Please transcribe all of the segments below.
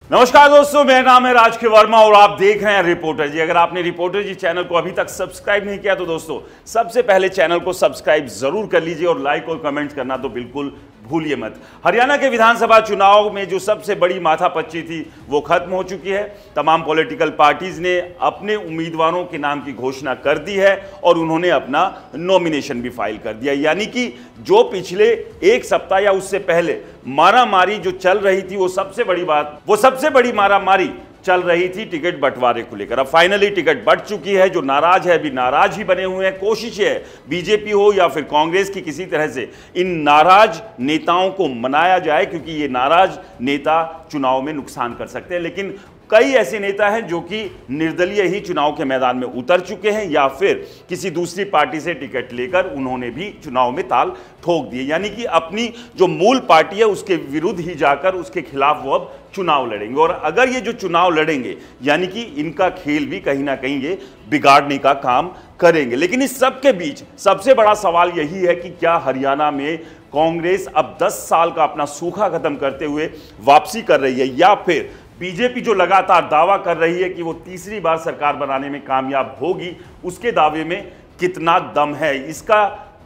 नमस्कार दोस्तों, मेरा नाम है राजकीय वर्मा और आप देख रहे हैं रिपोर्टर जी। अगर आपने रिपोर्टर जी चैनल को अभी तक सब्सक्राइब नहीं किया तो दोस्तों सबसे पहले चैनल को सब्सक्राइब जरूर कर लीजिए और लाइक और कमेंट करना तो बिल्कुल भूलिए मत। हरियाणा के विधानसभा चुनाव में जो सबसे बड़ी माथापच्ची थी वो खत्म हो चुकी है। तमाम पॉलिटिकल पार्टीज ने अपने उम्मीदवारों के नाम की घोषणा कर दी है और उन्होंने अपना नॉमिनेशन भी फाइल कर दिया। यानी कि जो पिछले एक सप्ताह या उससे पहले मारामारी जो चल रही थी वो सबसे बड़ी मारामारी चल रही थी टिकट बंटवारे को लेकर। अब फाइनली टिकट बंट चुकी है। जो नाराज है अभी नाराज ही बने हुए हैं। कोशिश है बीजेपी हो या फिर कांग्रेस की किसी तरह से इन नाराज नेताओं को मनाया जाए, क्योंकि ये नाराज नेता चुनाव में नुकसान कर सकते हैं। लेकिन कई ऐसे नेता हैं जो कि निर्दलीय ही चुनाव के मैदान में उतर चुके हैं या फिर किसी दूसरी पार्टी से टिकट लेकर उन्होंने भी चुनाव में ताल ठोक दिए। यानी कि अपनी जो मूल पार्टी है उसके विरुद्ध ही जाकर उसके खिलाफ वो अब चुनाव लड़ेंगे। और अगर ये जो चुनाव लड़ेंगे यानी कि इनका खेल भी कहीं ना कहीं ये बिगाड़ने का काम करेंगे। लेकिन इस सब के बीच सबसे बड़ा सवाल यही है कि क्या हरियाणा में कांग्रेस अब 10 साल का अपना सूखा खत्म करते हुए वापसी कर रही है, या फिर बीजेपी जो लगातार दावा कर रही है कि वो तीसरी बार सरकार बनाने में कामयाब होगी, उसके दावे में कितना दम है? इसका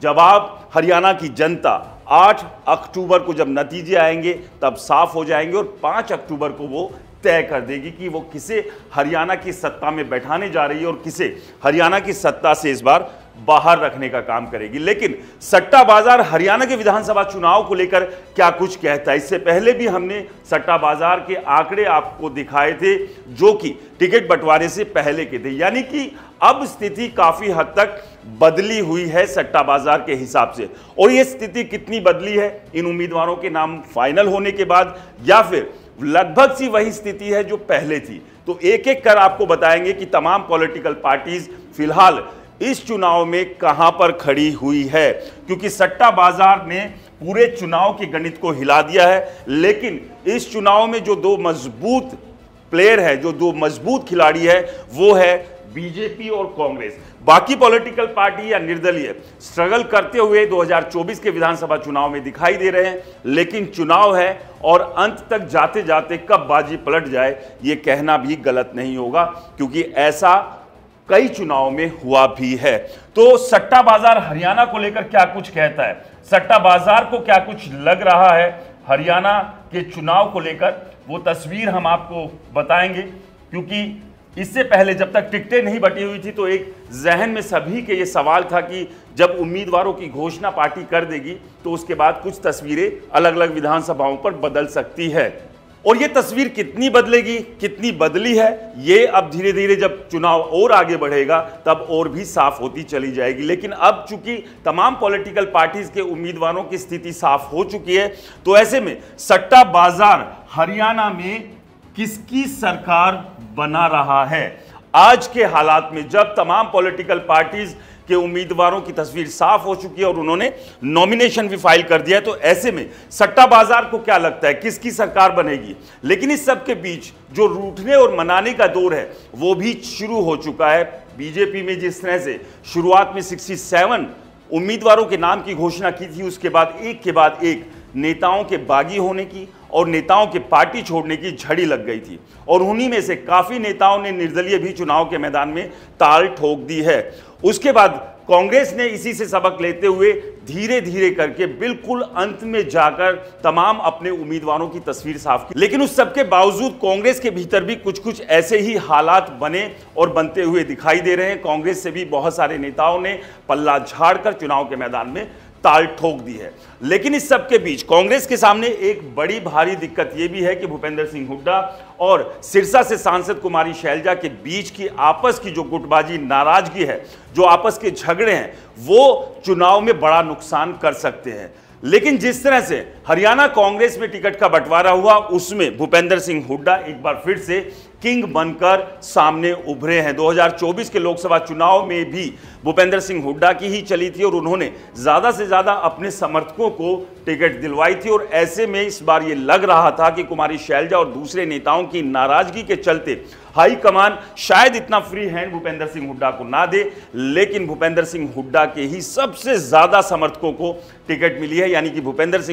जवाब हरियाणा की जनता 8 अक्टूबर को जब नतीजे आएंगे तब साफ हो जाएंगे और 5 अक्टूबर को वो तय कर देगी कि वो किसे हरियाणा की सत्ता में बैठाने जा रही है और किसे हरियाणा की सत्ता से इस बार बाहर रखने का काम करेगी। लेकिन सट्टा बाजार हरियाणा के विधानसभा चुनाव को लेकर क्या कुछ कहता है? इससे पहले भी हमने सट्टा बाजार के आंकड़े आपको दिखाए थे जो कि टिकट बंटवारे से पहले के थे। यानी कि अब स्थिति काफी हद तक बदली हुई है सट्टा बाजार के हिसाब से। और यह स्थिति कितनी बदली है इन उम्मीदवारों के नाम फाइनल होने के बाद, या फिर लगभग सी वही स्थिति है जो पहले थी? तो एक एक कर आपको बताएंगे कि तमाम पॉलिटिकल पार्टीज फिलहाल इस चुनाव में कहां पर खड़ी हुई है, क्योंकि सट्टा बाजार ने पूरे चुनाव के गणित को हिला दिया है। लेकिन इस चुनाव में जो दो मजबूत प्लेयर है, जो दो मजबूत खिलाड़ी है, वो है बीजेपी और कांग्रेस। बाकी पॉलिटिकल पार्टी या निर्दलीय स्ट्रगल करते हुए 2024 के विधानसभा चुनाव में दिखाई दे रहे हैं। लेकिन चुनाव है और अंत तक जाते जाते कब बाजी पलट जाए ये कहना भी गलत नहीं होगा, क्योंकि ऐसा कई चुनाव में हुआ भी है। तो सट्टा बाजार हरियाणा को लेकर क्या कुछ कहता है? सट्टा बाजार को क्या कुछ लग रहा है हरियाणा के चुनाव को लेकर, वो तस्वीर हम आपको बताएंगे। क्योंकि इससे पहले जब तक टिकटें नहीं बटी हुई थी तो एक जहन में सभी के ये सवाल था कि जब उम्मीदवारों की घोषणा पार्टी कर देगी तो उसके बाद कुछ तस्वीरें अलग अलग विधानसभाओं पर बदल सकती है। और ये तस्वीर कितनी बदलेगी, कितनी बदली है, ये अब धीरे धीरे जब चुनाव और आगे बढ़ेगा तब और भी साफ होती चली जाएगी। लेकिन अब चूंकि तमाम पॉलिटिकल पार्टीज के उम्मीदवारों की स्थिति साफ हो चुकी है, तो ऐसे में सट्टा बाजार हरियाणा में किसकी सरकार बना रहा है? आज के हालात में जब तमाम पॉलिटिकल पार्टीज के उम्मीदवारों की तस्वीर साफ हो चुकी है और उन्होंने नॉमिनेशन भी फाइल कर दिया है, तो ऐसे में सट्टा बाजार को क्या लगता है किसकी सरकार बनेगी? लेकिन इस सब के बीच जो रूठने और मनाने का दौर है वो भी शुरू हो चुका है। बीजेपी में जिस तरह से शुरुआत में 67 उम्मीदवारों के नाम की घोषणा की थी, उसके बाद एक नेताओं के बागी होने की और नेताओं के पार्टी छोड़ने की झड़ी लग गई थी। और उन्हीं में से काफी नेताओं ने निर्दलीय भी चुनाव के मैदान में ताल ठोक दी है। उसके बाद कांग्रेस ने इसी से सबक लेते हुए धीरे धीरे करके बिल्कुल अंत में जाकर तमाम अपने उम्मीदवारों की तस्वीर साफ की। लेकिन उस सबके बावजूद कांग्रेस के भीतर भी कुछ ऐसे ही हालात बने और बनते हुए दिखाई दे रहे हैं। कांग्रेस से भी बहुत सारे नेताओं ने पल्ला झाड़कर चुनाव के मैदान में ताल ठोक दी है। लेकिन इस सब के बीच कांग्रेस के सामने एक बड़ी भारी दिक्कत यह भी है कि भूपेंद्र सिंह हुड्डा और सिरसा से सांसद कुमारी शैलजा के बीच की आपस की जो गुटबाजी, नाराजगी है, जो आपस के झगड़े हैं, वो चुनाव में बड़ा नुकसान कर सकते हैं। लेकिन जिस तरह से हरियाणा कांग्रेस में टिकट का बंटवारा हुआ उसमें भूपेंद्र सिंह हुड्डा एक बार फिर से किंग बनकर सामने उभरे हैं। 2024 के लोकसभा चुनाव में भी भूपेंद्र सिंह हुड्डा की ही चली थी और उन्होंने ज्यादा से ज्यादा अपने समर्थकों को टिकट दिलवाई थी। और ऐसे में इस बार ये लग रहा था कि कुमारी शैलजा और दूसरे नेताओं की नाराजगी के चलते हाईकमान शायद इतना फ्री हैंड भूपेंद्र सिंह हुड्डा को ना दे, लेकिन भूपेंद्र सिंह हुड्डा के ही सबसे ज्यादा समर्थकों को टिकट मिली है। यानी कि भूपेंद्र सिंह हुड्डा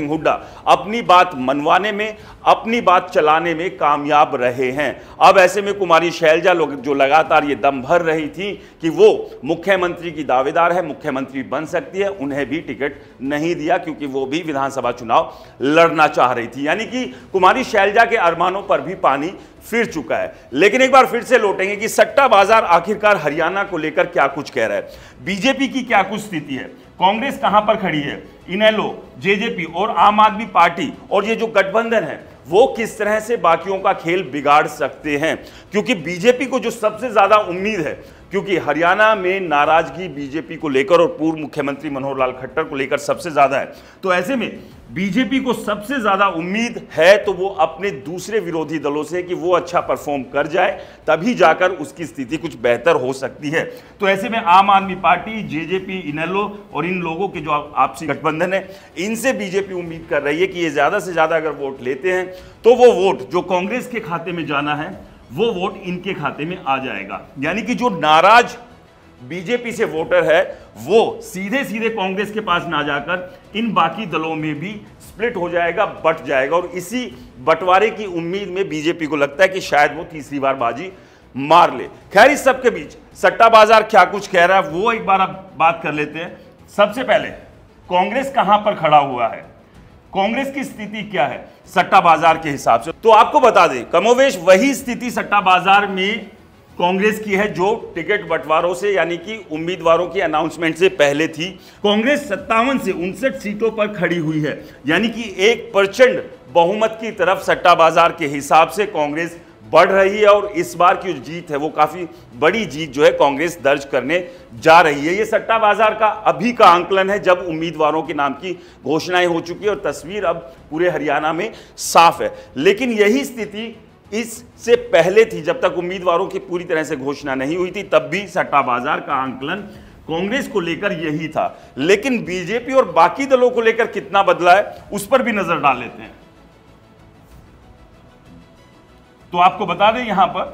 अपनी बात मनवाने में, अपनी बात चलाने में कामयाब रहे हैं। अब ऐसे में कुमारी शैलजा लोग जो लगातार ये दम भर रही थी कि वो मुख्यमंत्री की दावेदार है, मुख्यमंत्री बन सकती है, उन्हें भी टिकट नहीं दिया क्योंकि वो भी विधानसभा चुनाव लड़ना चाह रही थी। यानी कि कुमारी शैलजा के अरमानों पर भी पानी फिर चुका है। लेकिन एक बार फिर से लौटेंगे कि सट्टा बाजार आखिरकार हरियाणा को लेकर क्या कुछ कह रहा है, बीजेपी की क्या कुछ स्थिति है, कांग्रेस कहां पर खड़ी है, इनेलो, जेजेपी और आम आदमी पार्टी और ये जो गठबंधन है वो किस तरह से बाकियों का खेल बिगाड़ सकते हैं। क्योंकि बीजेपी को जो सबसे ज्यादा उम्मीद है, क्योंकि हरियाणा में नाराजगी बीजेपी को लेकर और पूर्व मुख्यमंत्री मनोहर लाल खट्टर को लेकर सबसे ज्यादा है, तो ऐसे में बीजेपी को सबसे ज्यादा उम्मीद है तो वो अपने दूसरे विरोधी दलों से कि वो अच्छा परफॉर्म कर जाए, तभी जाकर उसकी स्थिति कुछ बेहतर हो सकती है। तो ऐसे में आम आदमी पार्टी, जेजेपी, इनेलो और इन लोगों के जो आपसी गठबंधन है, इनसे बीजेपी उम्मीद कर रही है कि ये ज्यादा से ज्यादा अगर वोट लेते हैं तो वो वोट जो कांग्रेस के खाते में जाना है वो वोट इनके खाते में आ जाएगा। यानी कि जो नाराज बीजेपी से वोटर है वो सीधे सीधे कांग्रेस के पास ना जाकर इन बाकी दलों में भी स्प्लिट हो जाएगा, बट जाएगा। और इसी बंटवारे की उम्मीद में बीजेपी को लगता है कि शायद वो तीसरी बार बाजी मार ले। खैर, इस सब के बीच सट्टा बाजार क्या कुछ कह रहा है वो एक बार अब बात कर लेते हैं। सबसे पहले कांग्रेस कहां पर खड़ा हुआ है, कांग्रेस की स्थिति क्या है सट्टा बाजार के हिसाब से, तो आपको बता दें कमोवेश वही स्थिति सट्टा बाजार में कांग्रेस की है जो टिकट बंटवारों से यानी कि उम्मीदवारों की अनाउंसमेंट से पहले थी। कांग्रेस 57 से 59 सीटों पर खड़ी हुई है, यानी कि एक प्रचंड बहुमत की तरफ सट्टा बाजार के हिसाब से कांग्रेस बढ़ रही है। और इस बार की जो जीत है वो काफी बड़ी जीत जो है कांग्रेस दर्ज करने जा रही है। ये सट्टा बाजार का अभी का आंकलन है जब उम्मीदवारों के नाम की घोषणाएं हो चुकी है और तस्वीर अब पूरे हरियाणा में साफ है। लेकिन यही स्थिति इससे पहले थी, जब तक उम्मीदवारों की पूरी तरह से घोषणा नहीं हुई थी, तब भी सट्टा बाजार का आंकलन कांग्रेस को लेकर यही था। लेकिन बीजेपी और बाकी दलों को लेकर कितना बदला है उस पर भी नजर डाल लेते हैं। तो आपको बता दें यहां पर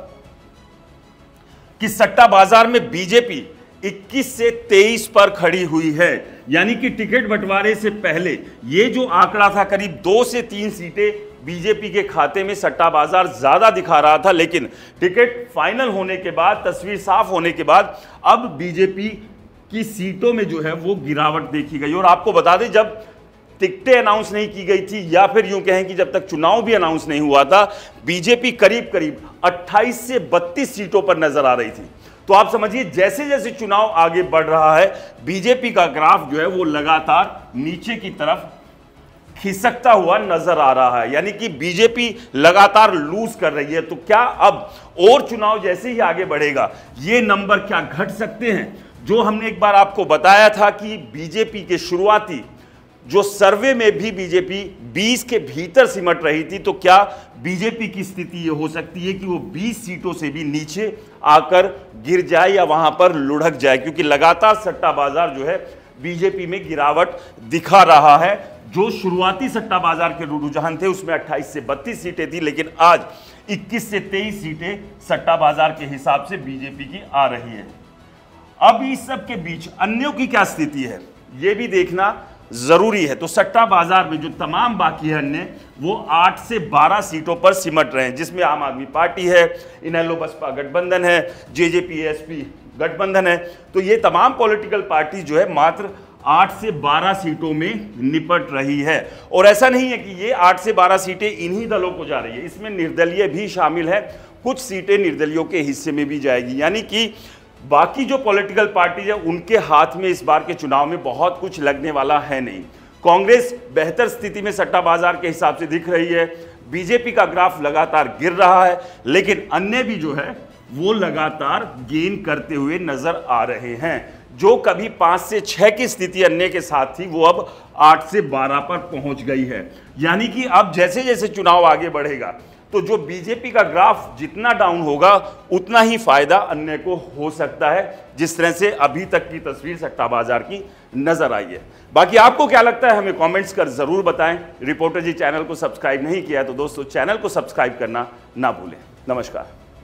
कि सट्टा बाजार में बीजेपी 21 से 23 पर खड़ी हुई है, यानी कि टिकट बंटवारे से पहले ये जो आंकड़ा था करीब 2 से 3 सीटें बीजेपी के खाते में सट्टा बाजार ज्यादा दिखा रहा था। लेकिन टिकट फाइनल होने के बाद, तस्वीर साफ होने के बाद अब बीजेपी की सीटों में जो है वो गिरावट देखी गई। और आपको बता दें जब टिकटें अनाउंस नहीं की गई थी, या फिर यूं कहें कि जब तक चुनाव भी अनाउंस नहीं हुआ था, बीजेपी करीब करीब 28 से 32 सीटों पर नजर आ रही थी। तो आप समझिए जैसे जैसे चुनाव आगे बढ़ रहा है बीजेपी का ग्राफ जो है वो लगातार नीचे की तरफ खिसकता हुआ नजर आ रहा है, यानी कि बीजेपी लगातार लूज कर रही है। तो क्या अब और चुनाव जैसे ही आगे बढ़ेगा ये नंबर क्या घट सकते हैं? जो हमने एक बार आपको बताया था कि बीजेपी के शुरुआती जो सर्वे में भी बीजेपी 20 के भीतर सिमट रही थी, तो क्या बीजेपी की स्थिति ये हो सकती है कि वो 20 सीटों से भी नीचे आकर गिर जाए या वहां पर लुढ़क जाए? क्योंकि लगातार सट्टा बाजार जो है बीजेपी में गिरावट दिखा रहा है। जो शुरुआती सट्टा बाजार के रुझान थे उसमें 28 से 32 सीटें थी, लेकिन आज 21 से 23 सीटें सट्टा बाजार के हिसाब से बीजेपी की आ रही है। अब इस सब के बीच अन्यों की क्या स्थिति है ये भी देखना जरूरी है। तो सट्टा बाजार में जो तमाम बाकी है अन्य वो 8 से 12 सीटों पर सिमट रहे हैं, जिसमें आम आदमी पार्टी है, इनेलो बसपा गठबंधन है, जेजेपी एसपी गठबंधन है। तो ये तमाम पॉलिटिकल पार्टी जो है मात्र 8 से 12 सीटों में निपट रही है। और ऐसा नहीं है कि ये 8 से 12 सीटें इन्हीं दलों को जा रही है, इसमें निर्दलीय भी शामिल है, कुछ सीटें निर्दलियों के हिस्से में भी जाएगी। यानी कि बाकी जो पॉलिटिकल पार्टी है उनके हाथ में इस बार के चुनाव में बहुत कुछ लगने वाला है नहीं। कांग्रेस बेहतर स्थिति में सट्टा बाजार के हिसाब से दिख रही है, बीजेपी का ग्राफ लगातार गिर रहा है, लेकिन अन्य भी जो है वो लगातार गेन करते हुए नजर आ रहे हैं। जो कभी 5 से 6 की स्थिति अन्य के साथ थी वो अब 8 से 12 पर पहुंच गई है। यानी कि अब जैसे जैसे चुनाव आगे बढ़ेगा तो जो बीजेपी का ग्राफ जितना डाउन होगा उतना ही फायदा अन्य को हो सकता है, जिस तरह से अभी तक की तस्वीर सट्टा बाजार की नजर आई है। बाकी आपको क्या लगता है हमें कमेंट्स कर जरूर बताएं। रिपोर्टर जी चैनल को सब्सक्राइब नहीं किया तो दोस्तों चैनल को सब्सक्राइब करना ना भूलें। नमस्कार।